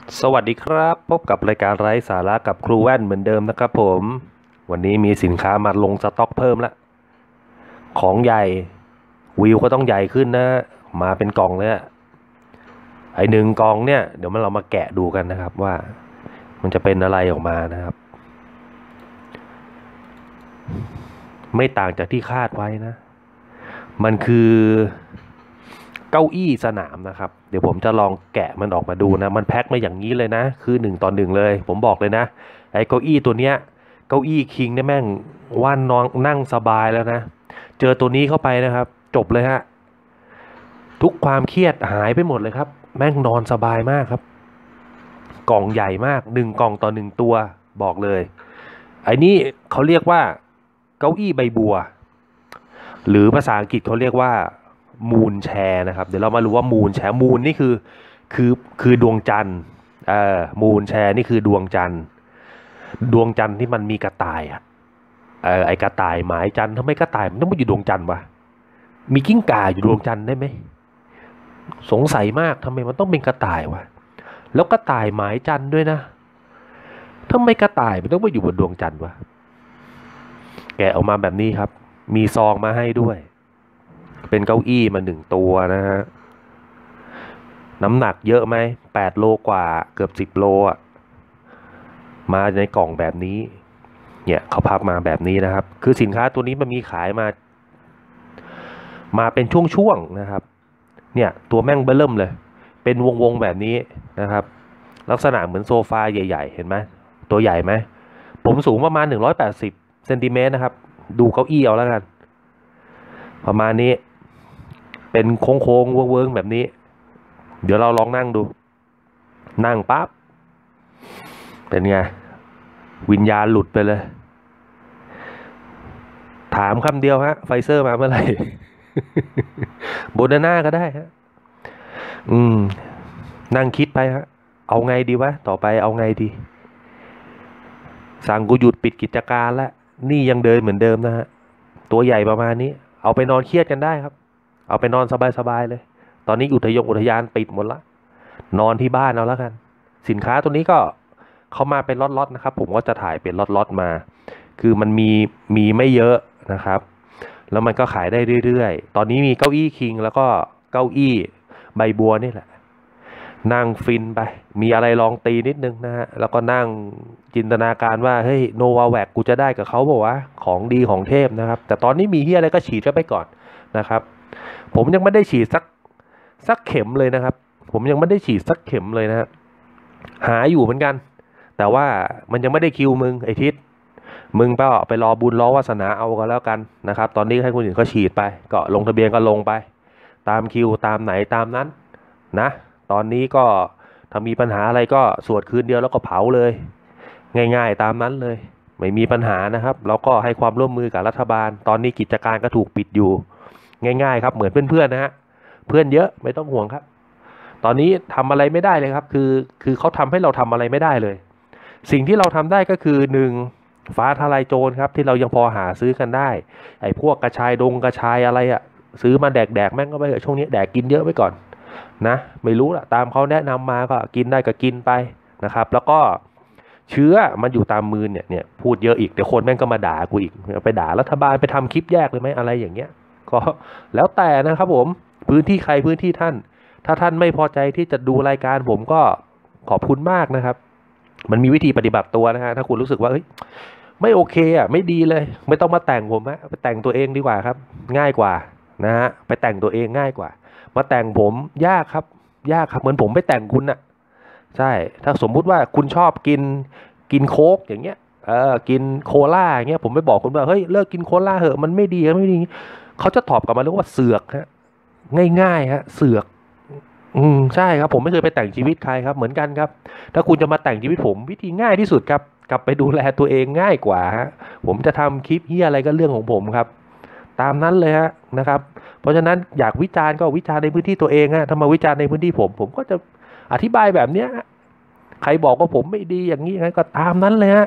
สวัสดีครับพบกับรายการไร้สาระกับครูแว่นเหมือนเดิมนะครับผมวันนี้มีสินค้ามาลงสต็อกเพิ่มละของใหญ่วิวก็ต้องใหญ่ขึ้นนะมาเป็นกล่องเลยอะไอหนึ่งกล่องเนี่ยเดี๋ยวเรามาแกะดูกันนะครับว่ามันจะเป็นอะไรออกมานะครับไม่ต่างจากที่คาดไว้นะมันคือเก้าอี้สนามนะครับเดี๋ยวผมจะลองแกะมันออกมาดูนะมันแพ็คมาอย่างนี้เลยนะคือ1 ต่อ 1เลยผมบอกเลยนะไอ้เก้าอี้ตัวเนี้ยเก้าอี้คิงเนี่ยแม่งว่านนอนนั่งสบายแล้วนะเจอตัวนี้เข้าไปนะครับจบเลยฮะทุกความเครียดหายไปหมดเลยครับแม่งนอนสบายมากครับกล่องใหญ่มาก1 กล่องต่อ 1 ตัวบอกเลยไอ้นี่เขาเรียกว่าเก้าอี้ใบบัวหรือภาษาอังกฤษเขาเรียกว่ามูนแชร์นะครับเดี๋ยวเรามารู้ว่ามูนแชร์มูนนี่คือดวงจันทร์มูนแชร์นี่คือดวงจันทร์ดวงจันทร์ที่มันมีกระต่ายอ่ะไอกระต่ายหมายจันทร์ทำไมกระต่ายมันต้องมาอยู่ดวงจันทร์วะมีกิ้งก่าอยู่ดวงจันทร์ได้ไหมสงสัยมากทำไมมันต้องเป็นกระต่ายวะแล้วกระต่ายหมายจันทร์ด้วยนะทำไมกระต่ายมันต้องมาอยู่บนดวงจันทร์วะแกะออกมาแบบนี้ครับมีซองมาให้ด้วยเป็นเก้าอี้มา1 ตัวนะฮะน้ำหนักเยอะไหม8 โลกว่าเกือบ10 โลอ่ะมาในกล่องแบบนี้เนี่ยเขาพับมาแบบนี้นะครับคือสินค้าตัวนี้มันมีขายมาเป็นช่วงๆนะครับเนี่ยตัวแม่งเบิ่มเลยเป็นวงแบบนี้นะครับลักษณะเหมือนโซฟาใหญ่ๆเห็นไหมตัวใหญ่ไหมผมสูงประมาณ180 เซนติเมตรนะครับดูเก้าอี้เอาแล้วกันประมาณนี้เป็นโค้งๆเวิ้งๆแบบนี้เดี๋ยวเราลองนั่งดูนั่งปั๊บเป็นไงวิญญาณหลุดไปเลยถามคำเดียวฮะไฟเซอร์มาเมื่อไหร่ โบนาน่าก็ได้ฮะอืมนั่งคิดไปฮะเอาไงดีวะต่อไปเอาไงดีสั่งกูหยุดปิดกิจการแล้วนี่ยังเดินเหมือนเดิมนะฮะตัวใหญ่ประมาณนี้เอาไปนอนเครียดกันได้ครับเอาไปนอนสบายๆเลยตอนนี้อุทยานปิดหมดละนอนที่บ้านเอาแล้วกันสินค้าตัวนี้ก็เขามาเป็นล็อตๆนะครับผมก็จะถ่ายเป็นล็อตๆมาคือมันมีไม่เยอะนะครับแล้วมันก็ขายได้เรื่อยๆตอนนี้มีเก้าอี้คิงแล้วก็เก้าอี้ใบบัวนี่แหละนั่งฟินไปมีอะไรลองตีนิดนึงนะฮะแล้วก็นั่งจินตนาการว่าเฮ้ยโนวาแวกกูจะได้กับเขาบอกว่าของดีของเทพนะครับแต่ตอนนี้มีเฮียอะไรก็ฉีดไปก่อนนะครับผมยังไม่ได้ฉีดสักเข็มเลยนะครับผมยังไม่ได้ฉีดสักเข็มเลยนะฮะหาอยู่เหมือนกันแต่ว่ามันยังไม่ได้คิวมึงไอทิศมึงไปรอบุญรอวาสนาเอากันแล้วกันนะครับตอนนี้ให้คนอื่นเขาฉีดไปก็ลงทะเบียนก็ลงไปตามคิวตามไหนตามนั้นนะตอนนี้ก็ถ้ามีปัญหาอะไรก็สวดคืนเดียวแล้วก็เผาเลยง่ายๆตามนั้นเลยไม่มีปัญหานะครับแล้วก็ให้ความร่วมมือกับรัฐบาลตอนนี้กิจการก็ถูกปิดอยู่ง่ายๆครับเหมือนเพื่อนๆนะฮะเพื่อนเยอะไม่ต้องห่วงครับตอนนี้ทำอะไรไม่ได้เลยครับคือเขาทำให้เราทำอะไรไม่ได้เลยสิ่งที่เราทำได้ก็คือหนึ่งฟ้าทลายโจรครับที่เรายังพอหาซื้อกันได้ไอ้พวกกระชายอะไรอะซื้อมาแดกแม่งก็ไปเถอะช่วงนี้แดกกินเยอะไว้ก่อนนะไม่รู้ละตามเขาแนะนำมาก็กินได้ก็กินไปนะครับแล้วก็เชื้อมันอยู่ตามมือเนี่ยพูดเยอะอีกเดี๋ยวคนแม่งก็มาด่ากูอีกไปด่ารัฐบาลไปทำคลิปแยกเลยไหมอะไรอย่างเงี้ยก็แล้วแต่นะครับผมพื้นที่ใครพื้นที่ท่านถ้าท่านไม่พอใจที่จะดูรายการผมก็ขอบคุณมากนะครับมันมีวิธีปฏิบัติตัวนะฮะถ้าคุณรู้สึกว่าเฮ้ยไม่โอเคอ่ะไม่ดีเลยไม่ต้องมาแต่งผมฮะไปแต่งตัวเองดีกว่าครับง่ายกว่านะฮะไปแต่งตัวเองง่ายกว่ามาแต่งผมยากครับยากครับเหมือนผมไปแต่งคุณน่ะใช่ถ้าสมมุติว่าคุณชอบกินโค้กอย่างเงี้ยกินโคลาอย่างเงี้ยผมไปบอกคุณว่าเฮ้ยเลิกกินโคลาเหอะมันไม่ดีไม่ดีเขาจะตอบกลับมาเรียกว่าเสือกฮะง่ายๆฮะเสือกใช่ครับผมไม่เคยไปแต่งชีวิตใครครับเหมือนกันครับถ้าคุณจะมาแต่งชีวิตผมวิธีง่ายที่สุดครับกลับไปดูแลตัวเองง่ายกว่าฮะผมจะทำคลิปเฮียอะไรก็เรื่องของผมครับตามนั้นเลยฮะนะครับเพราะฉะนั้นอยากวิจารณ์ก็วิจารณ์ในพื้นที่ตัวเองฮะถ้ามาวิจารณ์ในพื้นที่ผมก็จะอธิบายแบบเนี้ยใครบอกว่าผมไม่ดีอย่างนี้งั้นก็ตามนั้นเลยฮะ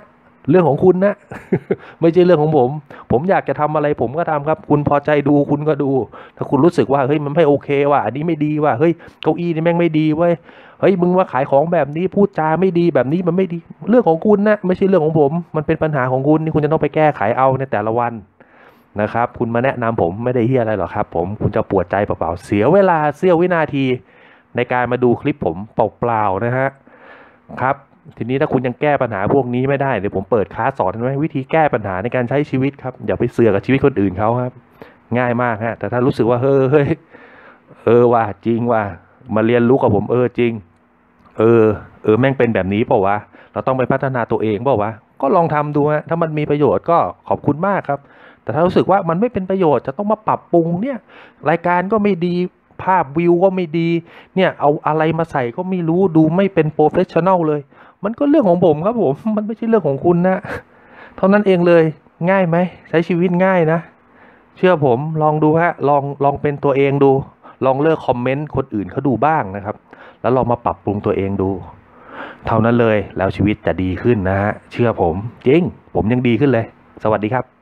เรื่องของคุณนะ ไม่ใช่เรื่องของผม ผมอยากจะทำอะไรผมก็ทำครับ คุณพอใจดูคุณก็ดู ถ้าคุณรู้สึกว่าเฮ้ยมันไม่โอเคว่ะอันนี้ไม่ดีว่ะเฮ้ยเก้าอี้นี่แม่งไม่ดีเว้ยเฮ้ยมึงมาขายของแบบนี้พูดจาไม่ดีแบบนี้มันไม่ดี เรื่องของคุณนะไม่ใช่เรื่องของผม มันเป็นปัญหาของคุณที่คุณจะต้องไปแก้ไขเอาในแต่ละวันนะครับคุณมาแนะนำผมไม่ได้เฮียอะไรหรอกครับผมคุณจะปวดใจเปล่าๆเสียเวลาเสี้ยววินาทีในการมาดูคลิปผมเปล่าๆนะฮะครับทีนี้ถ้าคุณยังแก้ปัญหาพวกนี้ไม่ได้เดี๋ยวผมเปิดคลาสสอนไว้วิธีแก้ปัญหาในการใช้ชีวิตครับอย่าไปเสือกกับชีวิตคนอื่นเขาครับง่ายมากฮะแต่ถ้ารู้สึกว่าเฮ้ยว่าจริงว่ามาเรียนรู้กับผมจริงแม่งเป็นแบบนี้เปล่าวะเราต้องไปพัฒนาตัวเองเปล่าวะก็ลองทำดูฮะถ้ามันมีประโยชน์ก็ขอบคุณมากครับแต่ถ้ารู้สึกว่ามันไม่เป็นประโยชน์จะต้องมาปรับปรุงเนี่ยรายการก็ไม่ดีภาพวิวก็ไม่ดีเนี่ยเอาอะไรมาใส่ก็ไม่รู้ดูไม่เป็นโปรเฟชชั่นอลเลยมันก็เรื่องของผมครับผมมันไม่ใช่เรื่องของคุณนะเท่านั้นเองเลยง่ายไหมใช้ชีวิตง่ายนะเชื่อผมลองดูฮะลองเป็นตัวเองดูลองเลิกคอมเมนต์คนอื่นเขาดูบ้างนะครับแล้วลองมาปรับปรุงตัวเองดูเท่านั้นเลยแล้วชีวิตจะดีขึ้นนะฮะเชื่อผมจริงผมยังดีขึ้นเลยสวัสดีครับ